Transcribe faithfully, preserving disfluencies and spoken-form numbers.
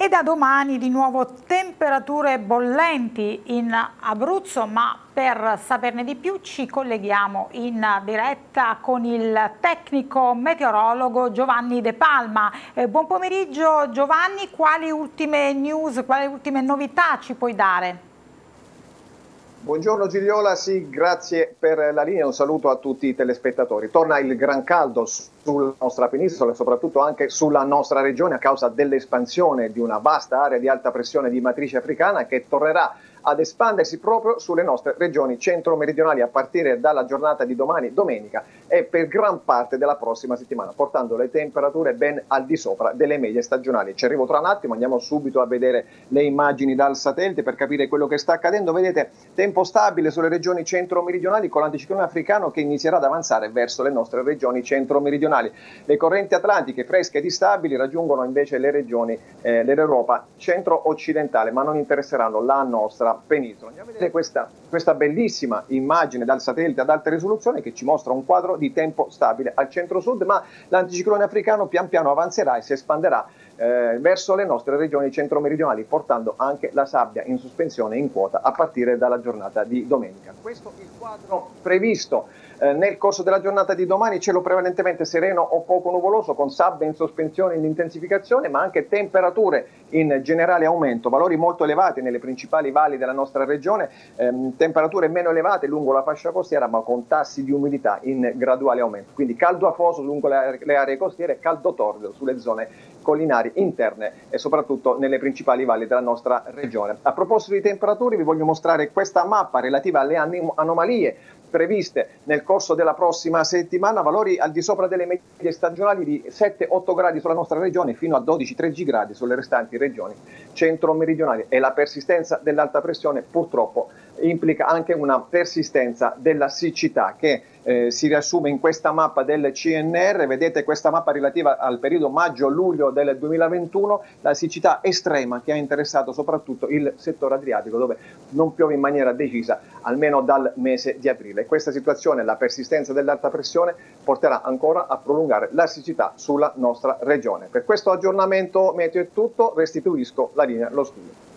E da domani di nuovo temperature bollenti in Abruzzo, ma per saperne di più ci colleghiamo in diretta con il tecnico meteorologo Giovanni De Palma. Eh, buon pomeriggio Giovanni, quali ultime news, quali ultime novità ci puoi dare? Buongiorno Gigliola, sì, grazie per la linea, un saluto a tutti i telespettatori. Torna il gran caldo sulla nostra penisola e soprattutto anche sulla nostra regione a causa dell'espansione di una vasta area di alta pressione di matrice africana che tornerà ad espandersi proprio sulle nostre regioni centro-meridionali a partire dalla giornata di domani, domenica, e per gran parte della prossima settimana, portando le temperature ben al di sopra delle medie stagionali. Ci arrivo tra un attimo, andiamo subito a vedere le immagini dal satellite per capire quello che sta accadendo. Vedete, tempo stabile sulle regioni centro-meridionali con l'anticiclone africano che inizierà ad avanzare verso le nostre regioni centro-meridionali. Le correnti atlantiche fresche ed stabili raggiungono invece le regioni eh, dell'Europa centro-occidentale, ma non interesseranno la nostra penisola. Andiamo a vedere questa, questa bellissima immagine dal satellite ad alta risoluzione che ci mostra un quadro di tempo stabile al centro-sud, ma l'anticiclone africano pian piano avanzerà e si espanderà eh, verso le nostre regioni centro-meridionali, portando anche la sabbia in sospensione in quota a partire dalla giornata di domenica. Questo è il quadro previsto eh, nel corso della giornata di domani. Cielo prevalentemente sereno o poco nuvoloso con sabbia in sospensione in intensificazione, ma anche temperature in generale aumento, valori molto elevati nelle principali valli della nostra regione, ehm, temperature meno elevate lungo la fascia costiera, ma con tassi di umidità in graduale aumento. Quindi caldo afoso lungo le, le aree costiere, caldo torrido sulle zone collinari interne e soprattutto nelle principali valli della nostra regione. A proposito di temperature, vi voglio mostrare questa mappa relativa alle anomalie previste nel corso della prossima settimana, valori al di sopra delle medie stagionali di sette otto gradi sulla nostra regione fino a dodici tredici gradi sulle restanti regioni centro-meridionali, e la persistenza dell'alta pressione purtroppo implica anche una persistenza della siccità che eh, si riassume in questa mappa del C N R. Vedete questa mappa relativa al periodo maggio-luglio del duemilaventuno, la siccità estrema che ha interessato soprattutto il settore adriatico, dove non piove in maniera decisa almeno dal mese di aprile. Questa situazione, la persistenza dell'alta pressione, porterà ancora a prolungare la siccità sulla nostra regione. Per questo aggiornamento meteo è tutto, restituisco la linea allo studio.